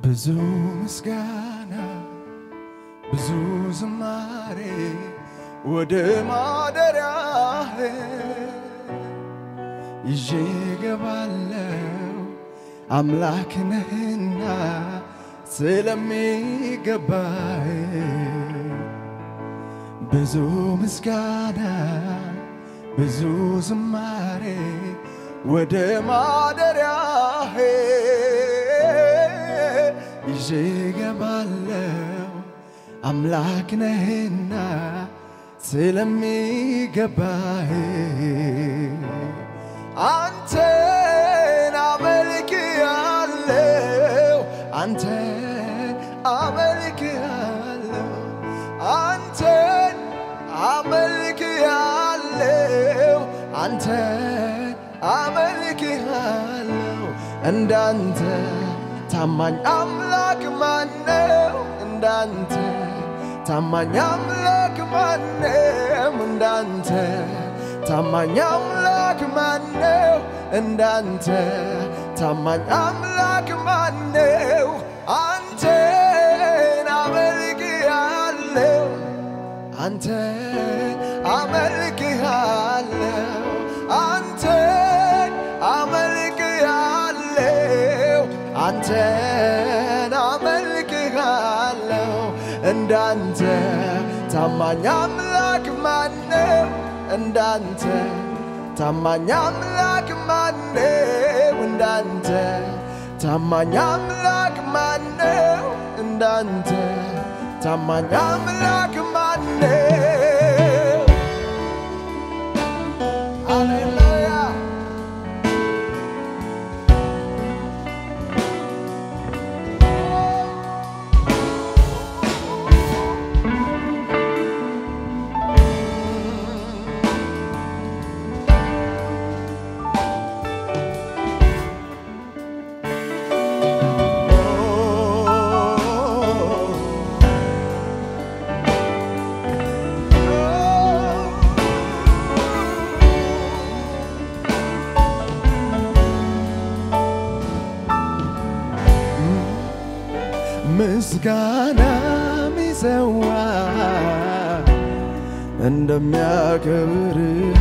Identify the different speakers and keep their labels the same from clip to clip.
Speaker 1: ብዙ ምስጋና ብዙ ዝማሬ ወደ ማደሪያህ ይዤ እገባለሁ አምላክ ነህና ስለሚገባህ ብዙ ምስጋና ብዙ ዝማሬ ወደ ማደሪያህ ይዤ እገባለሁ አምላክ ነህና ስለሚገባህ አንተን አመልክሃለሁ አንተን አመልክሃለሁ አንተን አመልክሃለሁ አንተን አመልክሃለሁ እንዳንተ ታማኝ አምላክ ማነው እንዳንተ ታማኝ አምላክ ማነው እንዳንተ ታማኝ አምላክ ማነው እንዳንተ ታማኝ አምላክ ማነው አንተን አመልክሃለሁ አንተን አመልክሃለሁ አንተን አመልክሃለሁ አንተን አመልክሃለሁ እንዳንተ ታማኝ አምላክ ማነው እንዳንተ ታማኝ አምላክ ማነው እንዳንተ ታማኝ አምላክ ማነው እንዳንተ ታማኝ አምላክ ማነው ሃሌሉያ ምስጋና ሚሰዋ እንደሚያከብርህ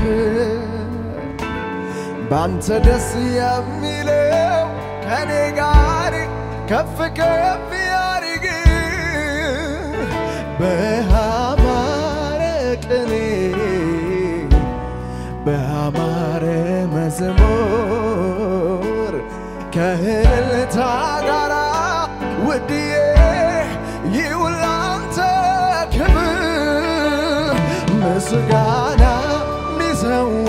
Speaker 1: ባንተ ደስ የሚለው ከኔ ጋር ከፍ ከፍ ያርግ በአማረ ቅኔ በአማረ መዝሙር ከእልልታ ጋር ውድዬ ይሁን ላንተ ክብር ምስጋና ሚሰዋ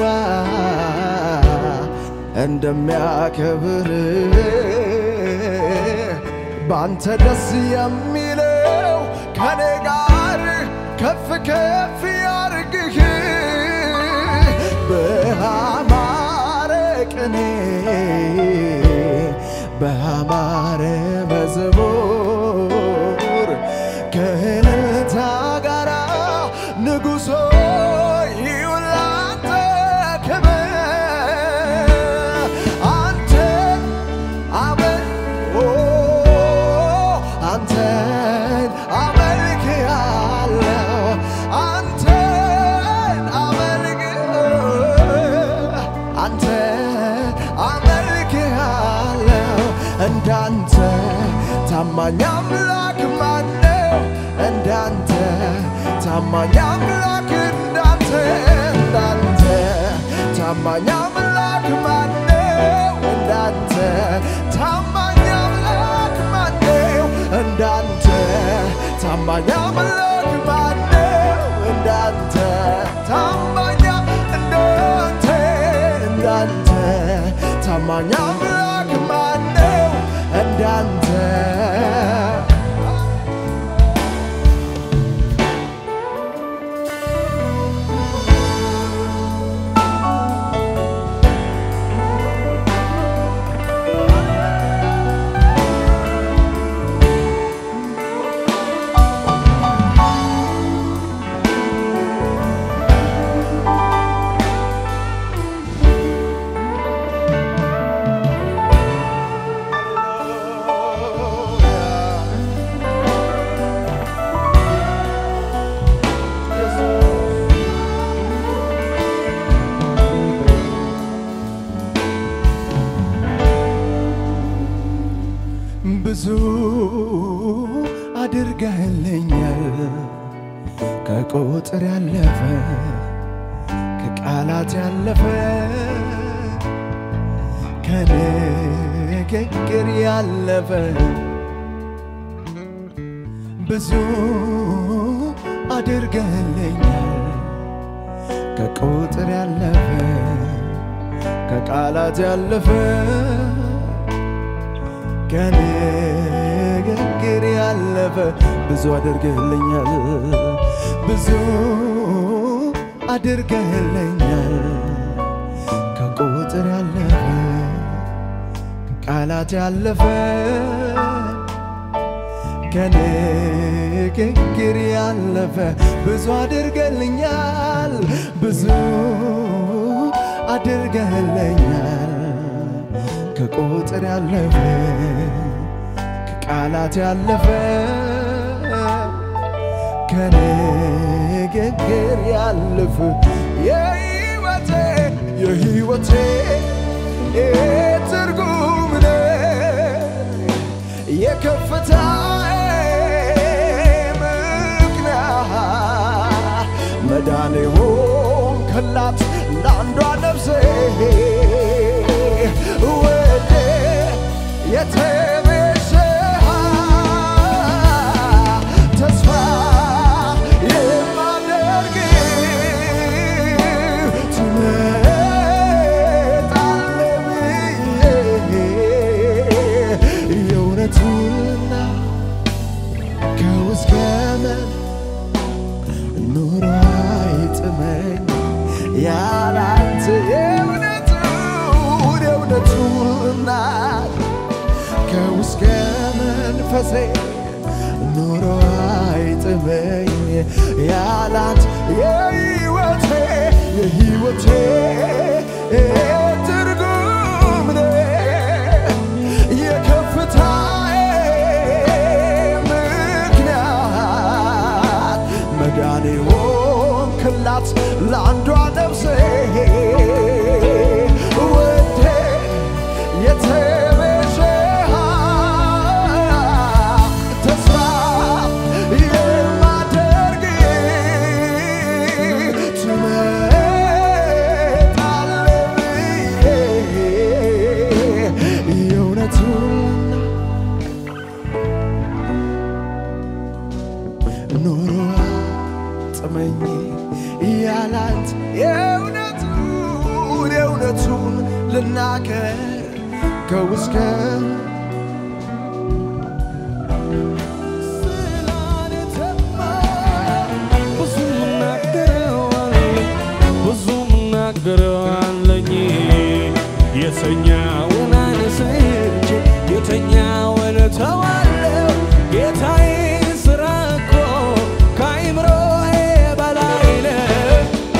Speaker 1: እንደሚያከብርህ ባንተ ደስ የሚለው ከኔ ጋር ከፍ ከፍ ያርግህ በአማረ ቅኔ በአማረ መዝሙር ከእልልታ ጋር ንጉሥ ሆይ ይሁን ላንተ ክብር አንተን አመልክሃለሁ አንተን አመልክሃለሁ እንዳንተ ታማኝ አምላክ ማነው እንዳንተ ታማኝ አምላክ እንዳንተ ታማኝ አምላክ ማነው እንዳንተ ታማኝ አምላክ ማነው እንዳንተ ታማኝ አምላክ ማነው እንዳንተ ታማኝ እንዳንተ ታማኝ አምላክ ማነው እንዳንተ ብዙ አድርገህልኛል ከቁጥር ያለፈ ከቃላት ያለፈ ከንግግር ያለፈ ብዙ አድርገህልኛል ከቁጥር ያለፈ ከቃላት ያለፈ ከንግግር ያለፈ ብዙ አድርገህልኛል ብዙ አድርገህልኛል ከቁጥር ያለፈ ከቃላት ያለፈ ከንግግር ያለፈ ብዙ አድርገህልኛል ብዙ አድርገህልኛል ከቁጥር ያለፈ ከቃላት ያለፈ ከንግግር ያለፈ የሕይወቴ ትርጉም ነህ የከፍታዬ ምክንያት መዳኔ ሆንክላት ለአንዷ ነፍሴ ወደ የተቤዠሃት ተስፋ የማደርግ ትመጣለህ ብዬ የእውነቱንና ከውስጥ ከመን ኑሮ አይጥመኝ ያላንተ የእውነቱንና ከውስጥ ከመንፈሴ ኑሮ አይጥመኝ ያላንተ የሕይወቴ ትርጉም ነህ የከፍታዬ ምክንያት መዳኔ ሆንክላት ለአንዷ ነፍሴ ወደ የተቤዠሃት ተስፋ የማደርግ ትመጣለህ ብዬ የእውነቱን ኑሮ ጥመኝ ያላንተ የእውነቱን ልናገር ከውስጥ ስላንተማ
Speaker 2: ብዙ ምናገረው አለኝ የተኛውን አንስቼ የተኛውን ተዋለው ጌታዬ ስራ እኮ ከአእምሮዬ በላይ ነው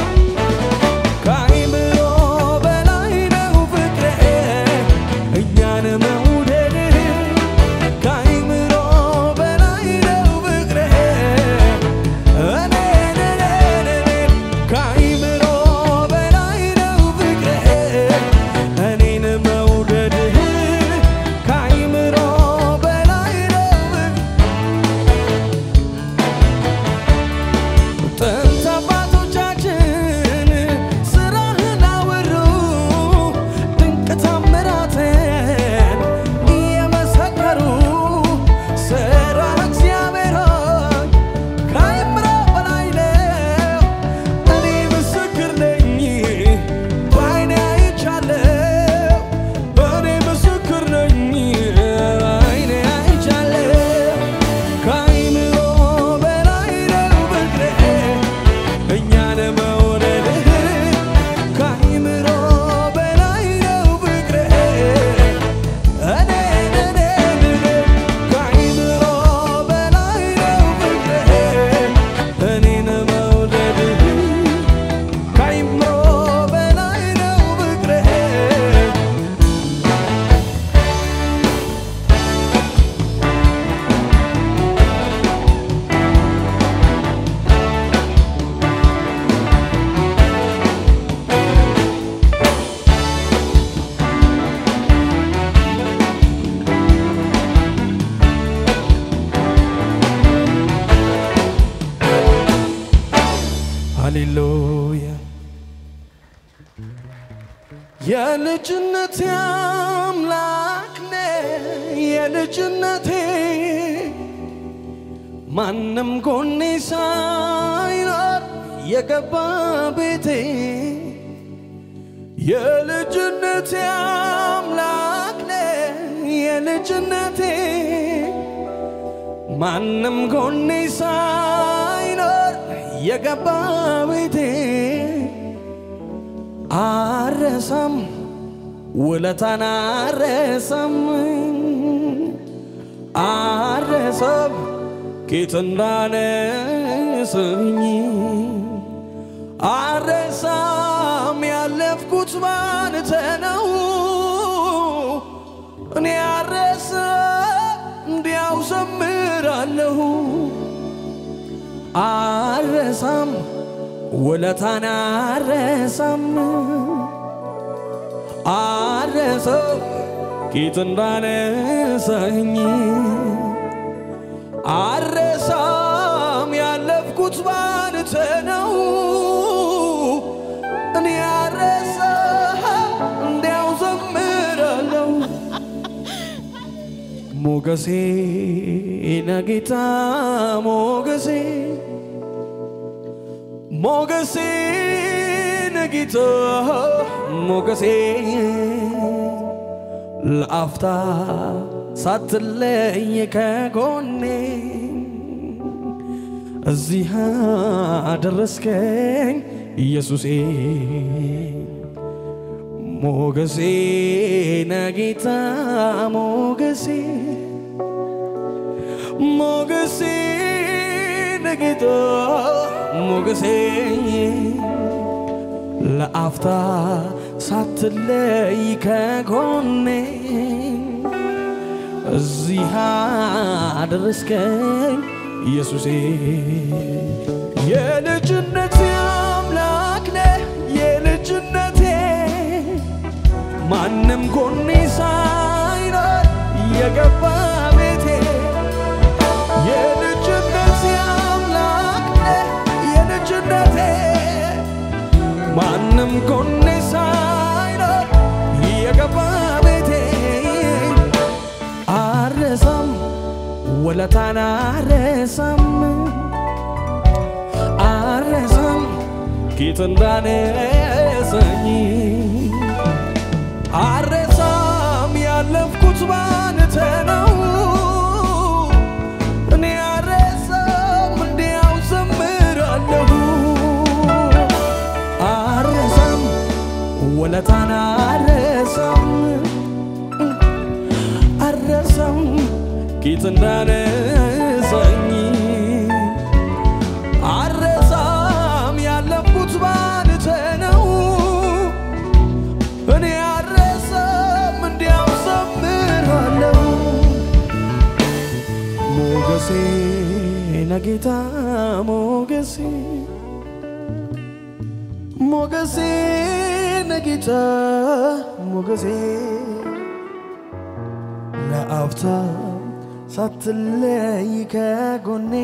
Speaker 2: ከአእምሮ በላይ ነው ፍቅርህ እኛን መውደድህ ከአእምሮ በላይ ነው ፍቅርህ እኔን ከአእምሮ በላይ ነው ፍቅርህ እኔን መውደድህ ከአእምሮ በላይ ሃሌሉያ የልጅነቴ አምላክ ነህ የልጅነቴ ማንም ጎኔ ሳይኖር የገባ ቤቴ የልጅነቴ አምላክ ነህ የልጅነቴ ማንም ጎኔ ሳይኖር የገባ ቤቴ አረሳም ውለታን አረሳም ጌታ እንዳነሰኝ አረሳም ያለፍኩት ባንተ ነው እኔ አረሳም እንዲያው ዘምራለሁ አረሳም ውለታን አረሳም ጌታ እንዳነሰኝ አረሳም ያለፍኩት ባንተ ነው እኔ አረሳም እንዲያው ዘምራለሁ ሞገሴ ነጌታ ሞገሴ ሞገሴ ነጌታ ሞገሴ ለአፍታ ሳትለይ ከጎኔ እዚህ አደረስከኝ ኢየሱሴ ሞገሴ ነጌታ ሞገሴ ሞገሴ ነጌታ ሞገሴ ለአፍታ ሳትለይ ከጎኔ እዚህ አደረስከኝ ኢየሱሴ የልጅነቴ አምላክ ነህ የልጅነቴ ማንም ጎኔ ሳይኖር የገባ ቤቴ የልጅነቴ አምላክ ነህ የልጅነቴ ማንም ጎኔ ሳይኖር የገባ ቤቴ አረሳም ውለታን አረሳም ጌታ እንዳነሰኝ አረሳም ያለፍኩት ባንተ ነው እኔ አረሳም እንዲያው ዘምራለሁ አረሳም ውለታን አረሳም ጌታ እንዳነሰኝ አረሳም ያለፍኩት ባንተ ነው እኔ አረሳም እንዲያው ዘምራለሁ ሞገሴ ነጌታ ሞገሴ ሞገሴ ነጌታ ሞገሴ ለአፍታ ሳትለይ ከጎኔ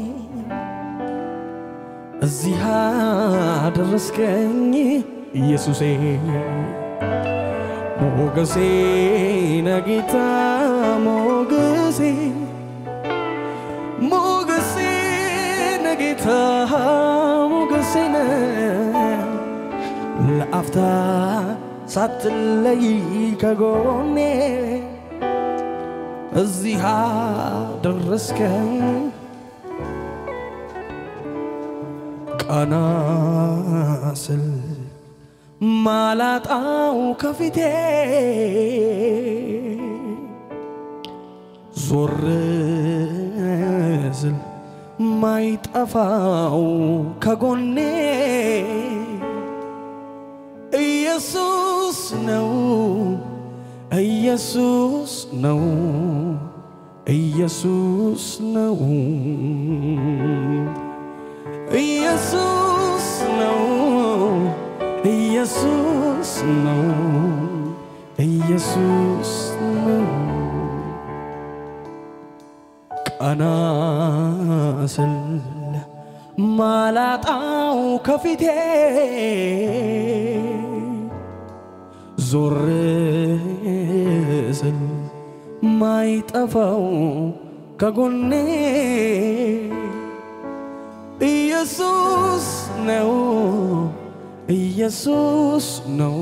Speaker 2: እዚህ አደረስከኝ ኢየሱሴ ሞገሴ ነጌታ ሞገሴ ሞገሴ ነጌታ ሞገሴ ለአፍታ ሳትለይ ከጎኔ እዚህ አደረስከኝ ቀና ስል ማላጣው ከፊቴ ዞር ስል ማይጠፋው ከጎኔ ኢየሱስ ነው ኢየሱስ ነው ኢየሱስ ነው ኢየሱስ ነው ኢየሱስ ነው ኢየሱስ ነው ቀና ስል ማላጣው ከፊቴ ዞር ስል ማይጠፋው ከጎኔ ኢየሱስ ነው ኢየሱስ ነው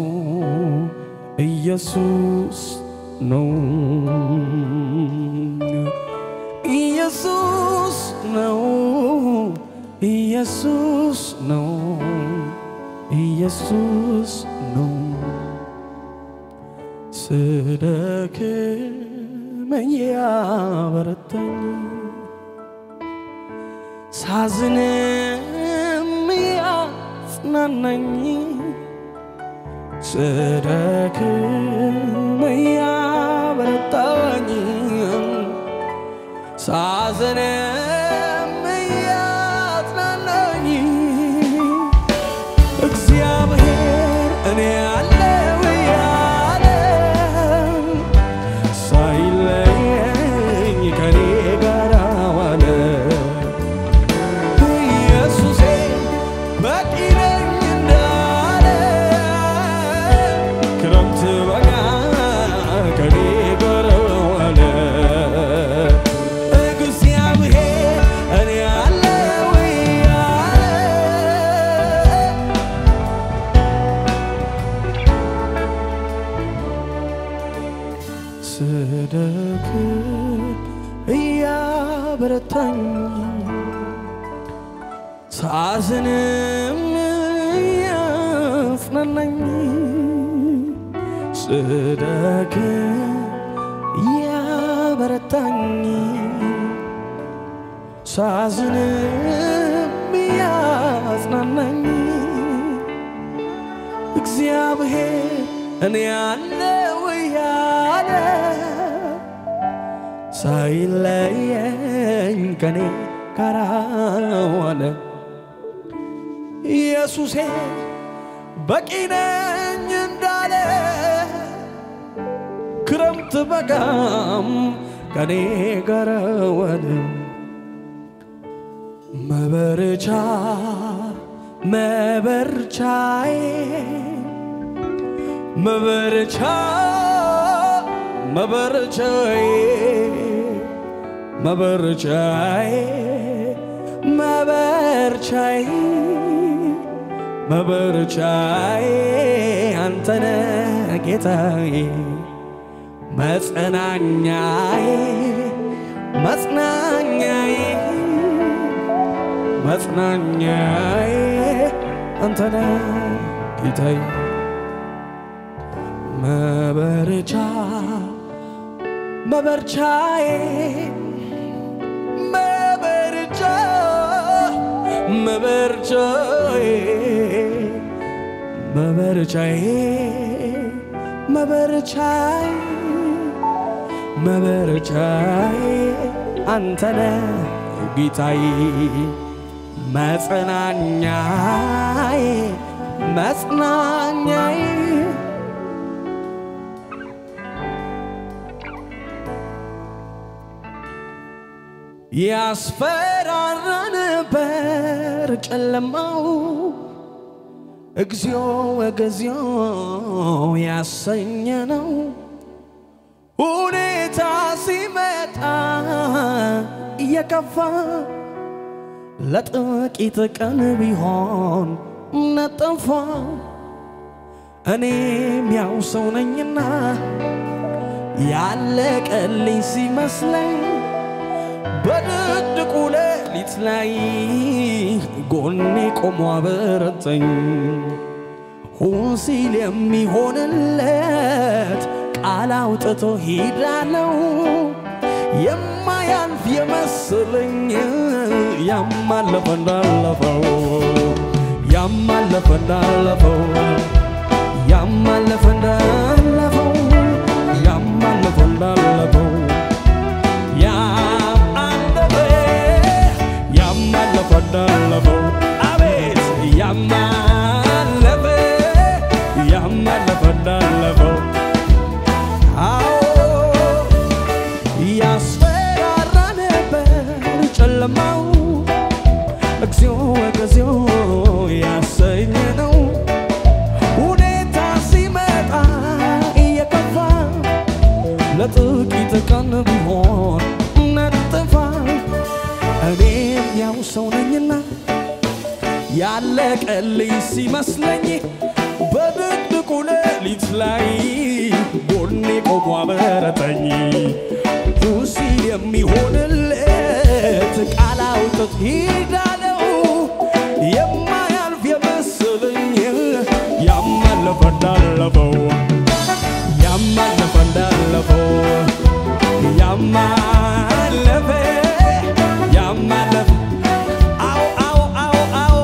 Speaker 2: ኢየሱስ ነው ኢየሱስ ነው ኢየሱስ ነው ኢየሱስ ነው ስደክም ያበረታኝ ሳዝንም ያጽናናኝ ስደክም ያበረታኝ ሳዝንም ያጽናናኝ እግዚአብሔር እኔ አለው ያለ ሳይለየኝ ከኔ ጋር ዋለ ኢየሱሴ በቂ ነኝ እንዳለ ክረምት በጋ ከኔ ጋር ዋለ እግዚአብሔር እኔ አለው ያለ ስደክም እያበረታኝ ሳዝንም ያጽናናኝ ስደክም እያበረታኝ ሳዝንም ያጽናናኝ እግዚአብሔር እኔ አለው ያለ ሳይለየኝ ከኔ ጋር ዋለ ኢየሱሴ በቂ ነኝ እንዳለ ክረምት በጋም ከኔ ጋር ዋለ መበርቻ መበርቻዬ መበርቻ መበርቻዬ መበርቻዬ መበርቻዬ መበርቻዬ አንተነ ጌታዬ መጽናኛዬ መጽናኛዬ መጽናኛዬ አንተነ ጌታዬ መበርቻ መበርቻዬ መበርቻ መበርቻዬ መበርቻዬ መበርቻዬ መበርቻዬ አንተነ ጌታዬ መጽናኛዬ መጽናኛዬ ያስፈራራ ነበር ጨለማው እግዚኦ ወገዚዮ ያሰኘነው ሁኔታ ሲመጣ እየከፋ ለጥቂት ቀን ቢሆን ነጠፋ እኔም ያው ሰው ነኝና ያለቀልኝ ሲመስለኝ በድቅድቁ ሌሊት ላይ ጎኔ ቆሞ አበረታኝ ሁን ሲል የሚሆንለት ቃል አውጥቶ ሄዳለው የማያልፍ የመሰለኝ ያማለፈ እንዳለፈው ያማለፈ እንዳለፈው ያማለፈ እንዳለፈው ያማለፈ እንዳለፈው ያማለፈ እንዳለፈው አቤት ያማለፈ ያማለፈ እንዳለፈው አዎ ያስፈራራ ነበር ጨለማው እግዚኦ ለጥቂት ቀን ቢሆን ነጠፋ እኔም ያው ሰው ነኝና ያለቀልኝ ሲመስለኝ በድቅድቁ ሌሊት ላይ ጎኔ ቆሞ አበረተኝ ሲል የሚሆንለት ቃል አውጥቶ ሂዳለው የማያልፍ የመሰለኝ ያማለፈ እንዳለፈው ያማለፈ እንዳለፈው ያማለፈ ያማለፈ አው አው አው አው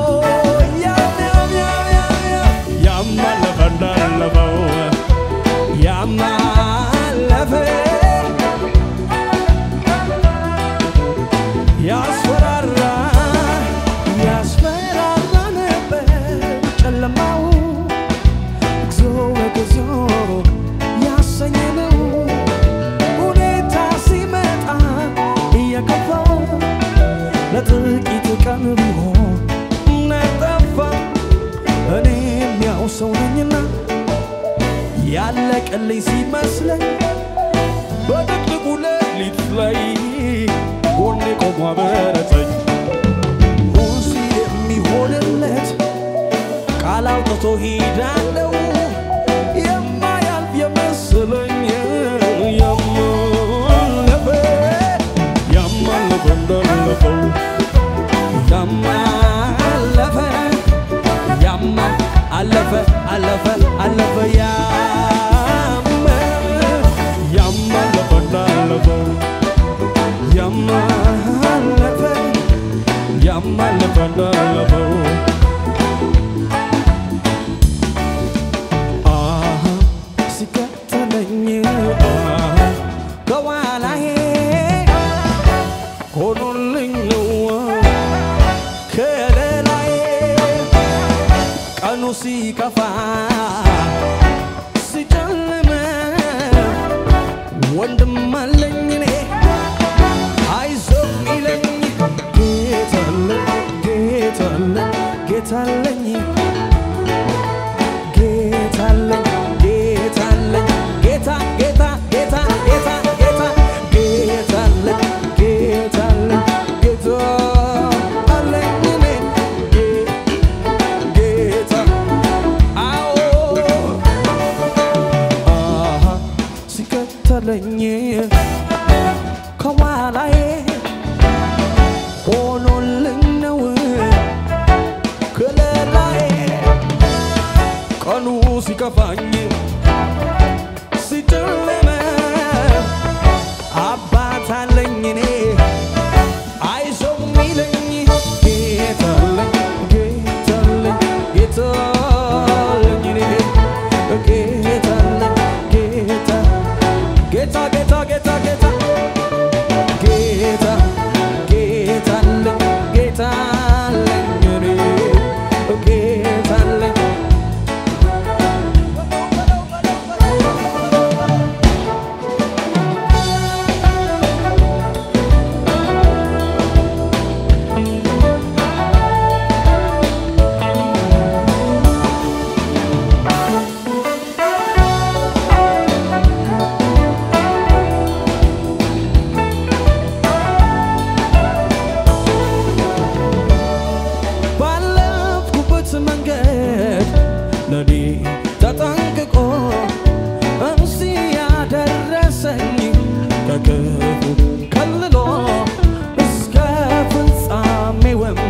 Speaker 2: ያማለፈ እንዳለፈው ያማለፈ ያስፈራራ ያስፈራራ ነበር ጨለማው እግዚኦ እግዚኦ ያሰኘነው ሁኔታ ሲመጣ እየከፋ ለጥቂት ቀን ቢሆን ነጠፋ እኔም ያው ሰው ነኝና ያለቀልኝ ሲመስለኝ በድቅድቁ ሌሊት ላይ ጎኔ ቆሞ አበረተኝ ሲል የሚሆንለት ቃል አውጥቶ ሂዳለው የማያልፍ የመሰለኝ ያማለፈ ያማለፈ እንዳለፈው ያማለፈ ያማ አለፈ አለፈ አለፈ ያማለፈ እንዳለፈው ያማለፈ ያማለፈ እንዳለፈው ሲከተለኝ ከኋላዬ ሆኖልኝ ነው ከለላዬ ቀኑ ሲከፋ ሲጨልም ወንድም አለኝ እኔ አይዞህ ሚለኝ ጌታለኝ ጌታለኝ ጌታለኝ ጌታ ጌታ ጌታ ጌታ ጌታ ጌታለኝ ጌታለኝ ጌታለኝ እኔ ጌታ አዎ ሲከተለኝ ከኋላዬ ሆኖልኝ ነው ከለላዬ ቀኑ ሲከፋኝ ሲጨልም አባት አለኝ እኔ አይዞህ ሚለኝ ጌታለኝ ጌታለኝ ጌታለኝ እኔ ጌታለኝ ጌታ ጌታ ጌታ ጌታ ጌታ ጌታ ጌታለኝ ጌታለኝ እኔ ጌታለኝ ባለፍኩበት መንገድ ለኔ ተጠንቅቆ እዚህ ያደረሰኝ ከክፉ ከልሎ እስከ ፍጻሜውም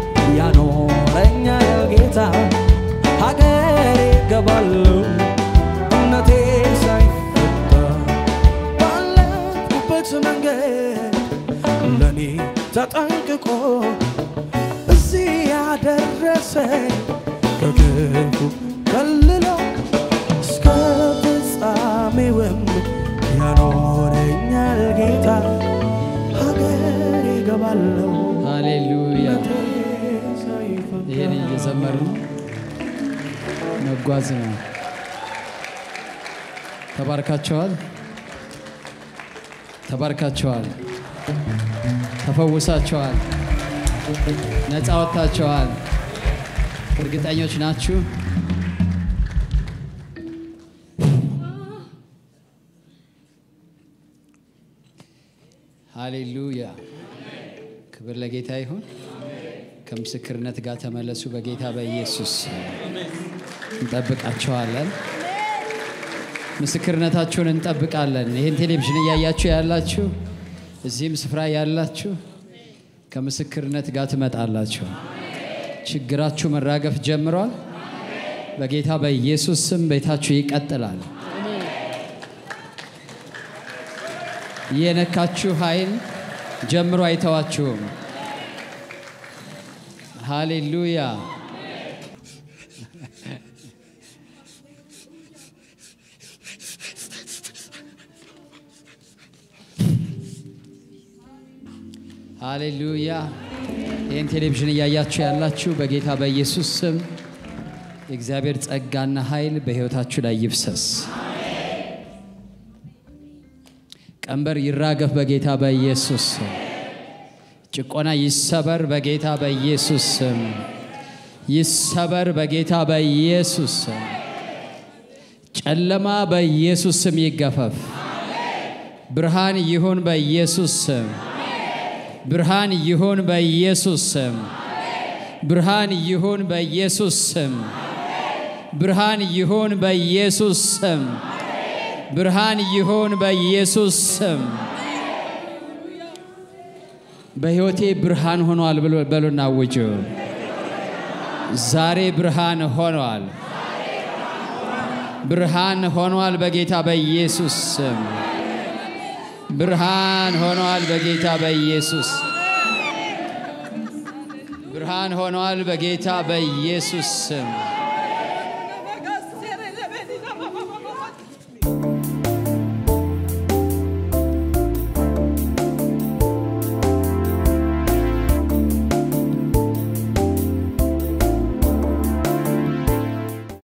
Speaker 2: ያኖረኛል ጌታ ሀገሬ ገባለሁ እምነቴ ሳይፈታ ባለፍኩበት መንገድ ለኔ ተጠንቅቆ እዚህ ያደረሰኝ ከክፉ ከልሎ እስከ ፍጻሜውም ያኖረኛል ጌታ ሀገሬ ገባለሁ
Speaker 3: ሃሌሉያ ይሄን እየዘመርን መጓዝ ነው። ተባርካችኋል፣ ተባርካችኋል፣ ተፈውሳችኋል፣ ነፃ ወጥታችኋል። እርግጠኞች ናችሁ? ሃሌሉያ ክብር ለጌታ ይሁን ከምስክርነት ጋር ተመለሱ በጌታ በኢየሱስ እንጠብቃችኋለን ምስክርነታችሁን እንጠብቃለን ይሄን ቴሌቪዥን ያያችሁ ያላችሁ እዚህም ስፍራ ያላችሁ ከምስክርነት ጋር ትመጣላችሁ ችግራችሁ መራገፍ ጀምሯል በጌታ በኢየሱስ ስም ቤታችሁ ይቀጥላል የነካችሁ ኃይል ጀምሮ አይተዋችሁም ሃሌሉያ ሃሌሉያ ይሄን ቴሌቪዥን ያያችሁ ያላችሁ በጌታ በኢየሱስ ስም የእግዚአብሔር ጸጋና ኃይል በህይወታችሁ ላይ ይፍሰስ ቀንበር ይራገፍ በጌታ በኢየሱስ ስም ጭቆና ይሰበር በጌታ በኢየሱስ ስም ይሰበር በጌታ በኢየሱስ ስም ጨለማ በኢየሱስ ስም ይገፈፍ ብርሃን ይሁን በኢየሱስ ስም ብርሃን ይሁን በኢየሱስ ስም ብርሃን ይሁን በኢየሱስ ስም ብርሃን ይሁን በኢየሱስ ስም ብርሃን ይሁን በኢየሱስ ስም በህይወቴ ብርሃን ሆኗል በሉና አውጁ ዛሬ ብርሃን ሆኗል ብርሃን ሆኗል በጌታ በኢየሱስ ስም ብርሃን ሆኗል በጌታ በኢየሱስ ብርሃን ሆኗል በጌታ በኢየሱስ ስም